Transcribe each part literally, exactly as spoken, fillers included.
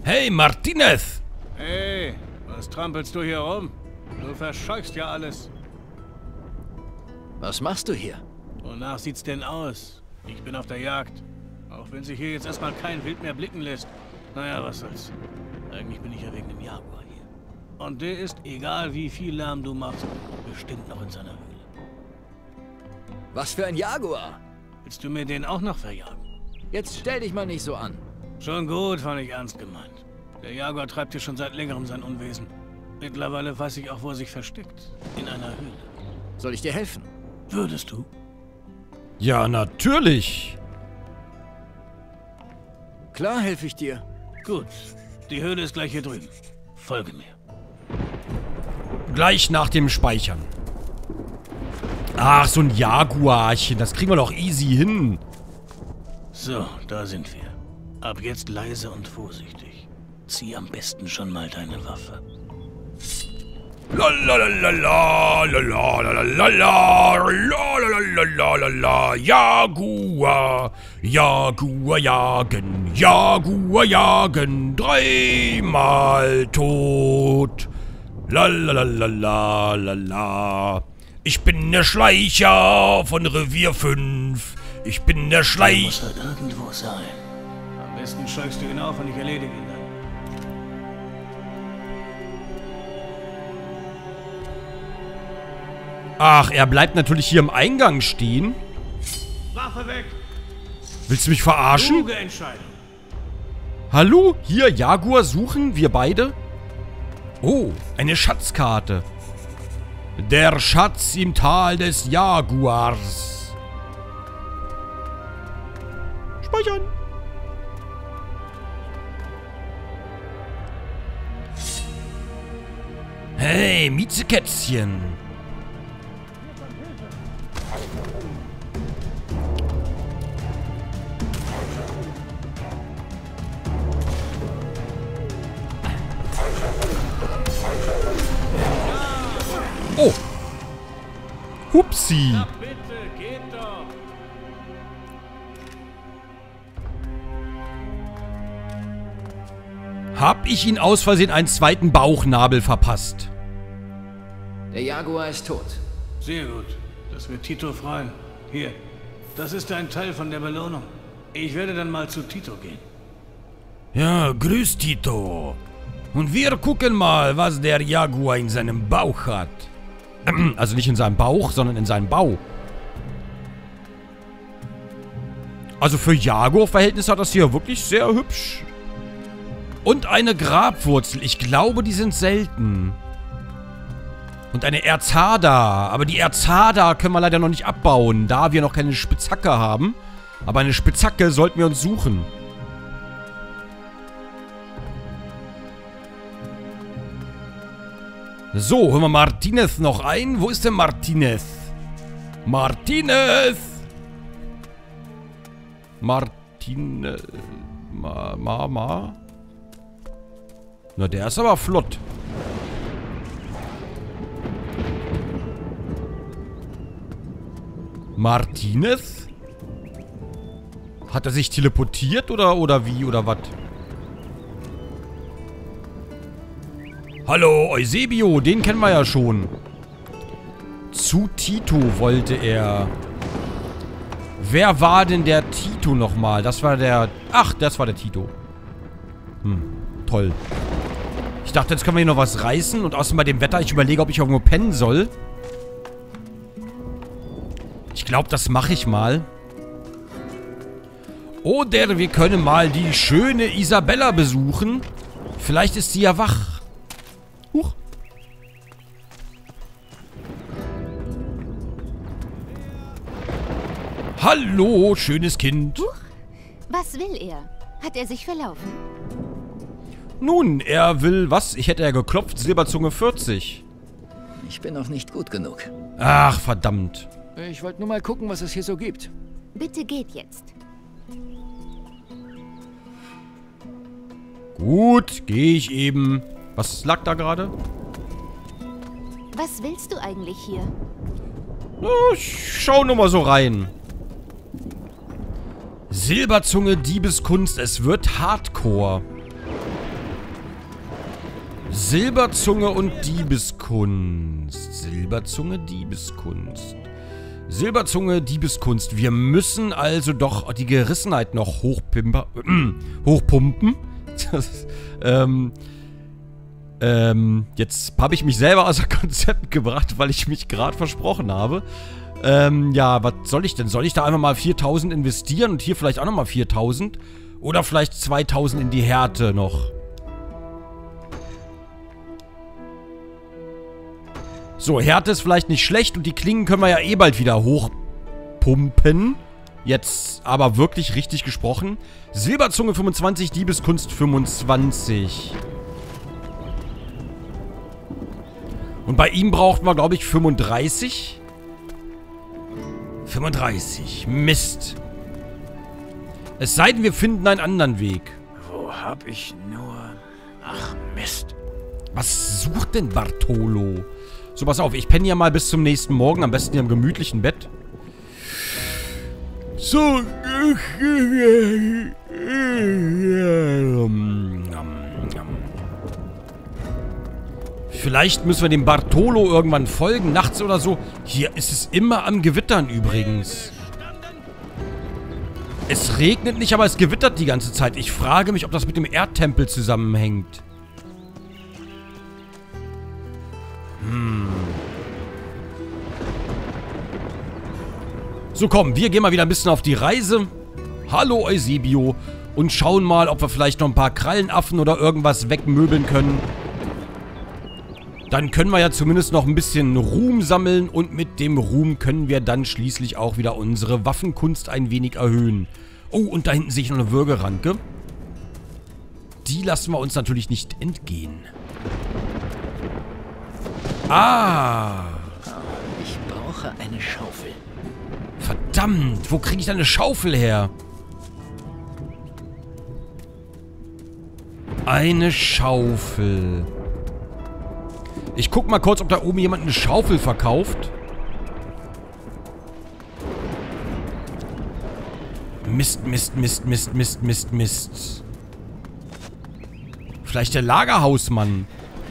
Hey, Martinez! Hey, was trampelst du hier rum? Du verscheuchst ja alles. Was machst du hier? Wonach sieht's denn aus? Ich bin auf der Jagd. Auch wenn sich hier jetzt erstmal kein Wild mehr blicken lässt. Naja, was soll's. Eigentlich bin ich ja wegen dem Jaguar hier. Und der ist, egal wie viel Lärm du machst, bestimmt noch in seiner Höhle. Was für ein Jaguar? Willst du mir den auch noch verjagen? Jetzt stell dich mal nicht so an. Schon gut, war nicht ernst gemeint. Der Jaguar treibt hier schon seit längerem sein Unwesen. Mittlerweile weiß ich auch, wo er sich versteckt. In einer Höhle. Soll ich dir helfen? Würdest du? Ja, natürlich. Klar helfe ich dir. Gut. Die Höhle ist gleich hier drüben. Folge mir. Gleich nach dem Speichern. Ach, so ein Jaguarchen. Das kriegen wir doch easy hin. So, da sind wir. Ab jetzt leise und vorsichtig. Zieh am besten schon mal deine Waffe. Lalalala, lalalala, lalalala, Jaguar, Jaguar jagen, Jaguar jagen, dreimal tot. Lalalala, ich bin der Schleicher von Revier fünf. Ich bin der Der Schleicher. muss halt irgendwo sein. Am besten scheuchst du ihn auf und ich erledige ihn dann. Ach, er bleibt natürlich hier im Eingang stehen. Waffe weg! Willst du mich verarschen? Kluge Entscheidung. Hallo? Hier, Jaguar suchen, wir beide? Oh, eine Schatzkarte. Der Schatz im Tal des Jaguars. Speichern. Hey, Miezekätzchen. Oh. Hupsi. Na bitte, geht doch. Hab ich ihn aus Versehen einen zweiten Bauchnabel verpasst? Der Jaguar ist tot. Sehr gut. Das wird Tito freuen. Hier, das ist ein Teil von der Belohnung. Ich werde dann mal zu Tito gehen. Ja, grüß Tito. Und wir gucken mal, was der Jaguar in seinem Bauch hat. Also nicht in seinem Bauch, sondern in seinem Bau. Also für Jaguar-Verhältnisse hat das hier wirklich sehr hübsch. Und eine Grabwurzel. Ich glaube, die sind selten. Und eine Erzhader. Aber die Erzhader können wir leider noch nicht abbauen, da wir noch keine Spitzhacke haben. Aber eine Spitzhacke sollten wir uns suchen. So, hören wir Martinez noch ein. Wo ist denn Martinez? Martinez! Martinez... Ma, ma, ma. Na, der ist aber flott. Martinez? Hat er sich teleportiert oder, oder wie, oder was? Hallo, Eusebio, den kennen wir ja schon. Zu Tito wollte er. Wer war denn der Tito nochmal? Das war der... Ach, das war der Tito. Hm, toll. Ich dachte, jetzt können wir hier noch was reißen. Und außerdem bei dem Wetter, ich überlege, ob ich irgendwo pennen soll. Ich glaube, das mache ich mal. Oder wir können mal die schöne Isabella besuchen. Vielleicht ist sie ja wach. Huch. Hallo, schönes Kind. Huch. Was will er? Hat er sich verlaufen? Nun, er will was? Ich hätte ja geklopft. Silberzunge vierzig. Ich bin noch nicht gut genug. Ach, verdammt. Ich wollte nur mal gucken, was es hier so gibt. Bitte geht jetzt. Gut, gehe ich eben. Was lag da gerade? Was willst du eigentlich hier? Ich schau nur mal so rein. Silberzunge, Diebeskunst, es wird Hardcore. Silberzunge und Diebeskunst. Silberzunge, Diebeskunst. Silberzunge, Diebeskunst. Wir müssen also doch die Gerissenheit noch hochpimper, äh, hochpumpen. Das, ähm, ähm, jetzt habe ich mich selber außer Konzept gebracht, weil ich mich gerade versprochen habe. Ähm, ja, was soll ich denn? Soll ich da einfach mal viertausend investieren und hier vielleicht auch nochmal viertausend? Oder vielleicht zweitausend in die Härte noch? So, Härte ist vielleicht nicht schlecht und die Klingen können wir ja eh bald wieder hochpumpen. Jetzt aber wirklich richtig gesprochen. Silberzunge fünfundzwanzig, Diebeskunst fünfundzwanzig. Und bei ihm brauchten wir, glaube ich, fünfunddreißig. fünfunddreißig. Mist. Es sei denn, wir finden einen anderen Weg. Wo hab ich nur... Ach, Mist. Was sucht denn Bartolo? So, pass auf, ich penne ja mal bis zum nächsten Morgen, am besten hier im gemütlichen Bett. So. Vielleicht müssen wir dem Bartolo irgendwann folgen, nachts oder so. Hier ist es immer am Gewittern übrigens. Es regnet nicht, aber es gewittert die ganze Zeit. Ich frage mich, ob das mit dem Erdtempel zusammenhängt. Hm. So, komm, wir gehen mal wieder ein bisschen auf die Reise. Hallo, Eusebio. Und schauen mal, ob wir vielleicht noch ein paar Krallenaffen oder irgendwas wegmöbeln können. Dann können wir ja zumindest noch ein bisschen Ruhm sammeln. Und mit dem Ruhm können wir dann schließlich auch wieder unsere Waffenkunst ein wenig erhöhen. Oh, und da hinten sehe ich noch eine Würgeranke. Die lassen wir uns natürlich nicht entgehen. Ah. Ich brauche eine Schaufel. Verdammt, wo kriege ich denn eine Schaufel her? Eine Schaufel. Ich guck mal kurz, ob da oben jemand eine Schaufel verkauft. Mist, Mist, Mist, Mist, Mist, Mist, Mist. Vielleicht der Lagerhausmann.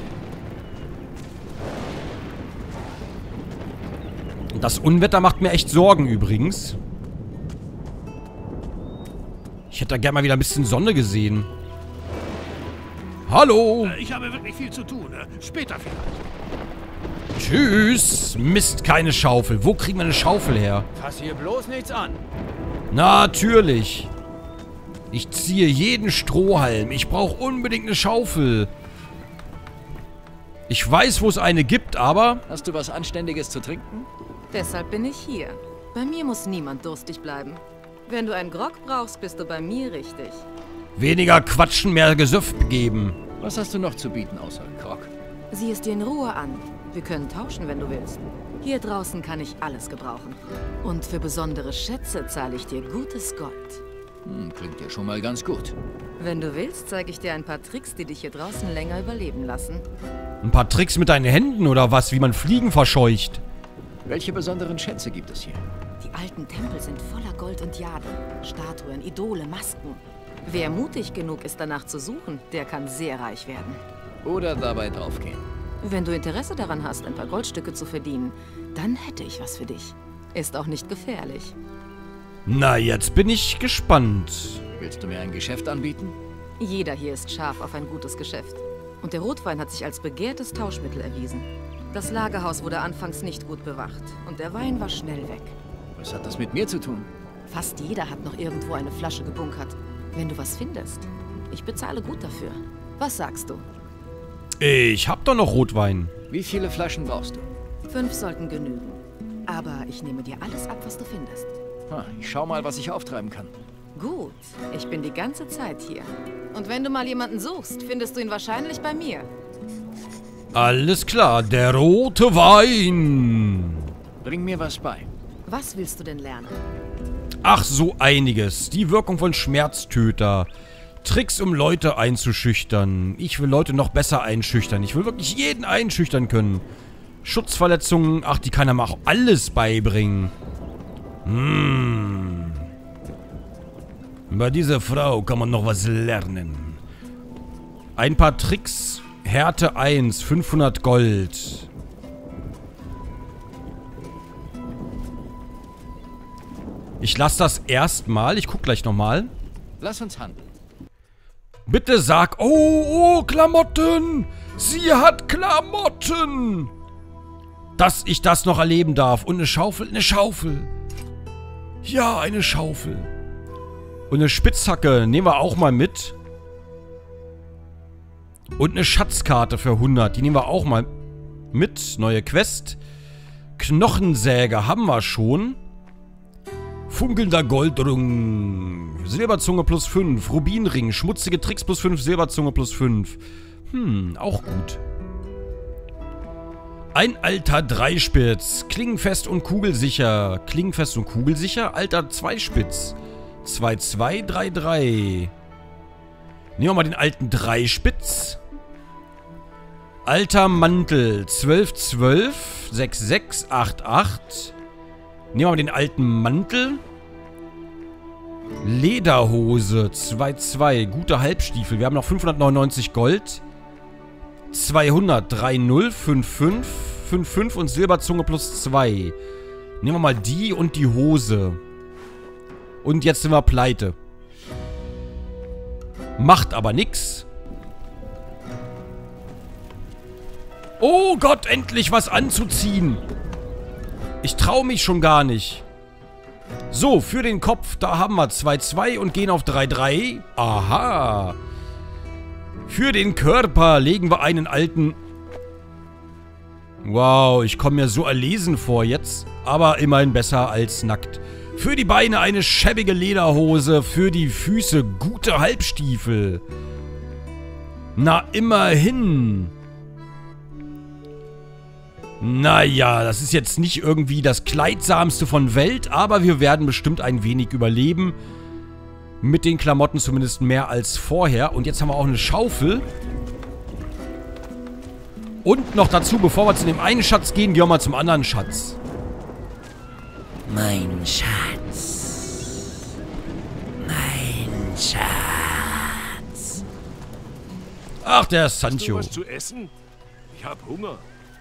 Das Unwetter macht mir echt Sorgen übrigens. Ich hätte da gerne mal wieder ein bisschen Sonne gesehen. Hallo. Ich habe wirklich viel zu tun. Später vielleicht. Tschüss. Mist, keine Schaufel. Wo kriegen wir eine Schaufel her? Fass hier bloß nichts an. Natürlich. Ich ziehe jeden Strohhalm. Ich brauche unbedingt eine Schaufel. Ich weiß, wo es eine gibt, aber... Hast du was Anständiges zu trinken? Deshalb bin ich hier. Bei mir muss niemand durstig bleiben. Wenn du einen Grog brauchst, bist du bei mir richtig. Weniger quatschen, mehr Gesöff geben. Was hast du noch zu bieten außer Grog? Sieh es dir in Ruhe an. Wir können tauschen, wenn du willst. Hier draußen kann ich alles gebrauchen. Und für besondere Schätze zahle ich dir gutes Gold. Hm, klingt ja schon mal ganz gut. Wenn du willst, zeige ich dir ein paar Tricks, die dich hier draußen länger überleben lassen. Ein paar Tricks mit deinen Händen oder was, wie man Fliegen verscheucht. Welche besonderen Schätze gibt es hier? Die alten Tempel sind voller Gold und Jade. Statuen, Idole, Masken. Wer mutig genug ist, danach zu suchen, der kann sehr reich werden. Oder dabei draufgehen. Wenn du Interesse daran hast, ein paar Goldstücke zu verdienen, dann hätte ich was für dich. Ist auch nicht gefährlich. Na, jetzt bin ich gespannt. Willst du mir ein Geschäft anbieten? Jeder hier ist scharf auf ein gutes Geschäft. Und der Rotwein hat sich als begehrtes Tauschmittel erwiesen. Das Lagerhaus wurde anfangs nicht gut bewacht und der Wein war schnell weg. Was hat das mit mir zu tun? Fast jeder hat noch irgendwo eine Flasche gebunkert. Wenn du was findest, ich bezahle gut dafür. Was sagst du? Ich hab doch noch Rotwein. Wie viele Flaschen brauchst du? Fünf sollten genügen. Aber ich nehme dir alles ab, was du findest. Ha, ich schau mal, was ich auftreiben kann. Gut, ich bin die ganze Zeit hier. Und wenn du mal jemanden suchst, findest du ihn wahrscheinlich bei mir. Alles klar, der rote Wein. Bring mir was bei. Was willst du denn lernen? Ach, so einiges. Die Wirkung von Schmerztöter. Tricks, um Leute einzuschüchtern. Ich will Leute noch besser einschüchtern. Ich will wirklich jeden einschüchtern können. Schutzverletzungen. Ach, die kann er mir auch alles beibringen. Hm. Bei dieser Frau kann man noch was lernen. Ein paar Tricks Härte eins, fünfhundert Gold. Ich lasse das erstmal. Ich gucke gleich nochmal. Lass uns handeln. Bitte sag... Oh, oh, Klamotten! Sie hat Klamotten! Dass ich das noch erleben darf. Und eine Schaufel? Eine Schaufel. Ja, eine Schaufel. Und eine Spitzhacke nehmen wir auch mal mit. Und eine Schatzkarte für hundert. Die nehmen wir auch mal mit. Neue Quest. Knochensäge haben wir schon. Funkelnder Goldring. Silberzunge plus fünf. Rubinring. Schmutzige Tricks plus fünf. Silberzunge plus fünf. Hm, auch gut. Ein alter Dreispitz. Klingenfest und kugelsicher. Klingenfest und kugelsicher. Alter Zweispitz. zwei zwei drei drei. Nehmen wir mal den alten Dreispitz. Alter Mantel. zwölf zwölf. sechs sechs acht acht. Nehmen wir mal den alten Mantel. Lederhose. zwei zwei. Gute Halbstiefel. Wir haben noch fünfhundertneunundneunzig Gold. zweihundert. drei null. fünf fünf. fünf fünf und Silberzunge plus zwei. Nehmen wir mal die und die Hose. Und jetzt sind wir pleite. Macht aber nix. Oh Gott, endlich was anzuziehen. Ich traue mich schon gar nicht. So, für den Kopf, da haben wir zwei zwei und gehen auf drei drei. Aha. Für den Körper legen wir einen alten... Wow, ich komme mir so erlesen vor jetzt. Aber immerhin besser als nackt. Für die Beine eine schäbige Lederhose. Für die Füße gute Halbstiefel. Na, immerhin. Naja, das ist jetzt nicht irgendwie das Kleidsamste von Welt, aber wir werden bestimmt ein wenig überleben. Mit den Klamotten zumindest mehr als vorher. Und jetzt haben wir auch eine Schaufel. Und noch dazu, bevor wir zu dem einen Schatz gehen, gehen wir mal zum anderen Schatz. Mein Schatz. Mein Schatz. Ach, der Hast du Sancho. was zu essen? Ich hab Hunger.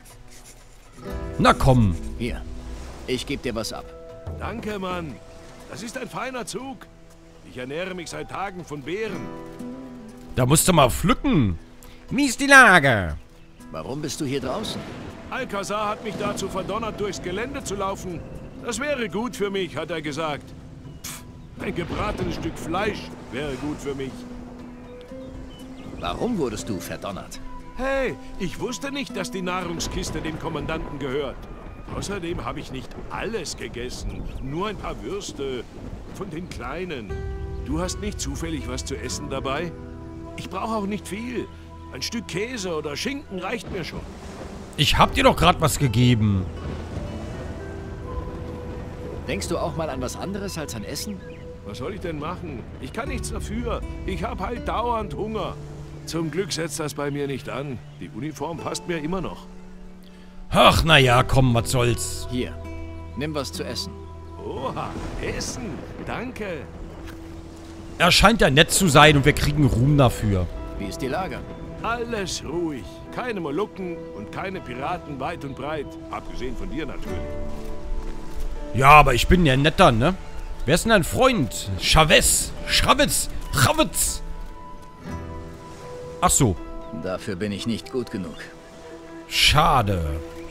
Na komm. Hier, ich gebe dir was ab. Danke, Mann. Das ist ein feiner Zug. Ich ernähre mich seit Tagen von Beeren. Da musst du mal pflücken. Wie ist die Lage? Warum bist du hier draußen? Alcazar hat mich dazu verdonnert, durchs Gelände zu laufen. Das wäre gut für mich, hat er gesagt. Pff, ein gebratenes Stück Fleisch wäre gut für mich. Warum wurdest du verdonnert? Hey, ich wusste nicht, dass die Nahrungskiste dem Kommandanten gehört. Außerdem habe ich nicht alles gegessen. Nur ein paar Würste. Von den Kleinen. Du hast nicht zufällig was zu essen dabei? Ich brauche auch nicht viel. Ein Stück Käse oder Schinken reicht mir schon. Ich hab dir doch gerade was gegeben. Denkst du auch mal an was anderes als an Essen? Was soll ich denn machen? Ich kann nichts dafür. Ich habe halt dauernd Hunger. Zum Glück setzt das bei mir nicht an. Die Uniform passt mir immer noch. Ach, naja, komm, was soll's. Hier, nimm was zu essen. Oha, Essen. Danke. Er scheint ja nett zu sein und wir kriegen Ruhm dafür. Wie ist die Lage? Alles ruhig. Keine Molukken und keine Piraten weit und breit. Abgesehen von dir natürlich. Ja, aber ich bin ja netter, ne? Wer ist denn dein Freund? Chavez. Chavez. Chavez. Ach so. Dafür bin ich nicht gut genug. Schade.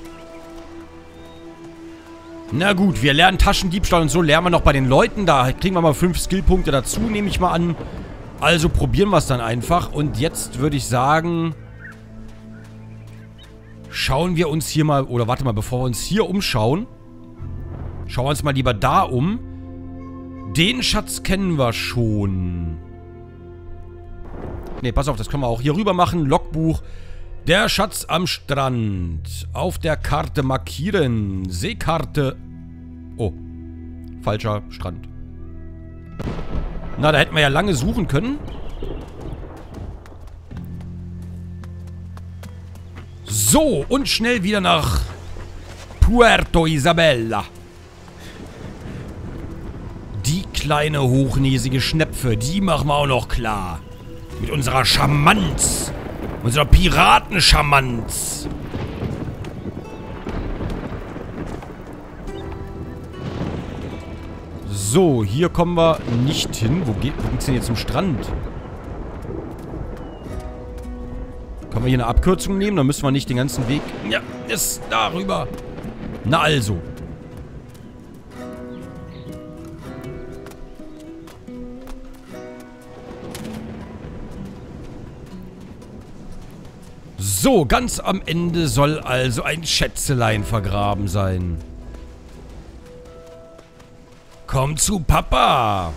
Na gut, wir lernen Taschendiebstahl und so lernen wir noch bei den Leuten. Da kriegen wir mal fünf Skillpunkte dazu, nehme ich mal an. Also probieren wir es dann einfach. Und jetzt würde ich sagen, schauen wir uns hier mal, oder warte mal, bevor wir uns hier umschauen, schauen wir uns mal lieber da um. Den Schatz kennen wir schon. Ne, pass auf, das können wir auch hier rüber machen. Logbuch. Der Schatz am Strand. Auf der Karte markieren. Seekarte. Oh. Falscher Strand. Na, da hätten wir ja lange suchen können. So, und schnell wieder nach Puerto Isabella. Die kleine hochnäsige Schnepfe, die machen wir auch noch klar. Mit unserer Charmanz. Unser Piratenschamanz. So, hier kommen wir nicht hin. Wo geht wo geht's denn jetzt zum Strand? Können wir hier eine Abkürzung nehmen? Dann müssen wir nicht den ganzen Weg... Ja, ist darüber. Na also. So, ganz am Ende soll also ein Schätzelein vergraben sein. Komm zu Papa.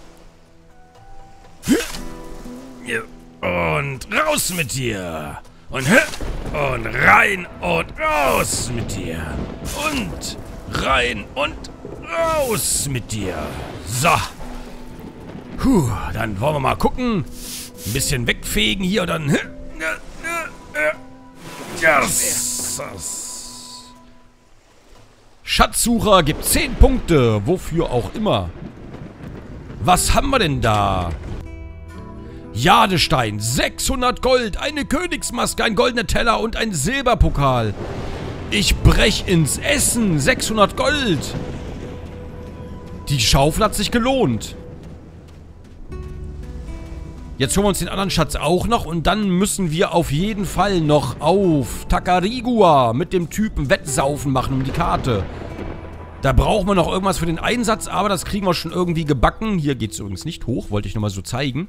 Und raus mit dir. Und und rein und raus mit dir. Und rein und raus mit dir. So. Puh, dann wollen wir mal gucken. Ein bisschen wegfegen hier und dann... Yes. Schatzsucher gibt zehn Punkte. Wofür auch immer. Was haben wir denn da? Jadestein, sechshundert Gold, eine Königsmaske, ein goldener Teller und ein Silberpokal. Ich brech ins Essen, sechshundert Gold. Die Schaufel hat sich gelohnt. Jetzt holen wir uns den anderen Schatz auch noch und dann müssen wir auf jeden Fall noch auf Tacarigua mit dem Typen Wettsaufen machen um die Karte. Da brauchen wir noch irgendwas für den Einsatz, aber das kriegen wir schon irgendwie gebacken. Hier geht es übrigens nicht hoch, wollte ich nochmal so zeigen.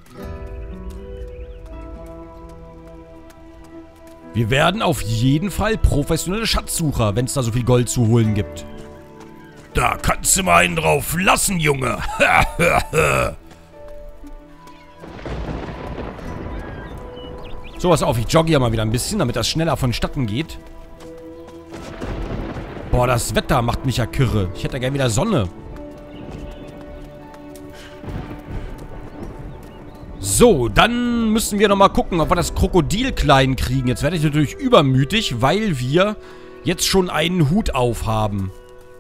Wir werden auf jeden Fall professionelle Schatzsucher, wenn es da so viel Gold zu holen gibt. Da kannst du mal einen drauf lassen, Junge. So, pass auf, ich jogge ja mal wieder ein bisschen, damit das schneller vonstatten geht. Boah, das Wetter macht mich ja kirre. Ich hätte ja gerne wieder Sonne. So, dann müssen wir nochmal gucken, ob wir das Krokodil klein kriegen. Jetzt werde ich natürlich übermütig, weil wir jetzt schon einen Hut aufhaben.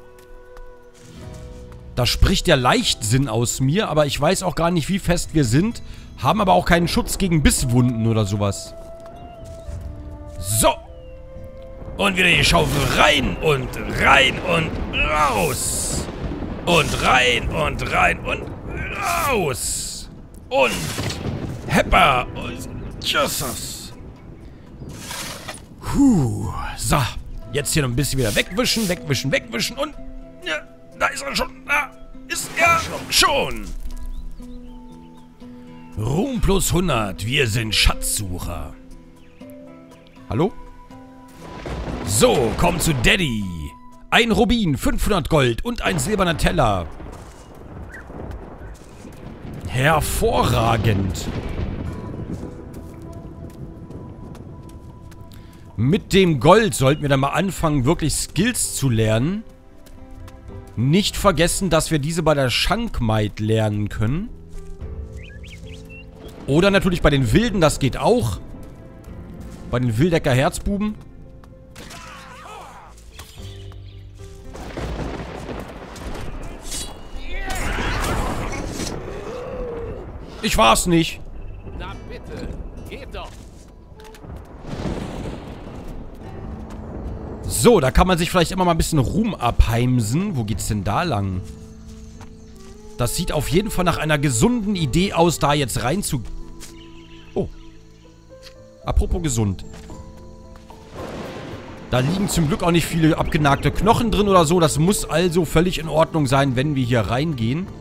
Da spricht der Leichtsinn aus mir, aber ich weiß auch gar nicht, wie fest wir sind. Haben aber auch keinen Schutz gegen Bisswunden oder sowas. So. Und wieder die Schaufel rein und rein und raus. Und rein und rein und raus. Und Hepper und Tschüss. Puh. So. Jetzt hier noch ein bisschen wieder wegwischen, wegwischen, wegwischen und... Ja, da ist er schon. Da ist er schon. Ruhm plus hundert. Wir sind Schatzsucher. Hallo? So, komm zu Daddy. Ein Rubin, fünfhundert Gold und ein silberner Teller. Hervorragend. Mit dem Gold sollten wir dann mal anfangen, wirklich Skills zu lernen. Nicht vergessen, dass wir diese bei der Schankmaid lernen können. Oder natürlich bei den Wilden, das geht auch. Bei den Wildecker Herzbuben. Ich war's nicht. Na bitte, geht doch. So, da kann man sich vielleicht immer mal ein bisschen Ruhm abheimsen. Wo geht's denn da lang? Das sieht auf jeden Fall nach einer gesunden Idee aus, da jetzt rein zu... Oh. Apropos gesund. Da liegen zum Glück auch nicht viele abgenagte Knochen drin oder so. Das muss also völlig in Ordnung sein, wenn wir hier reingehen.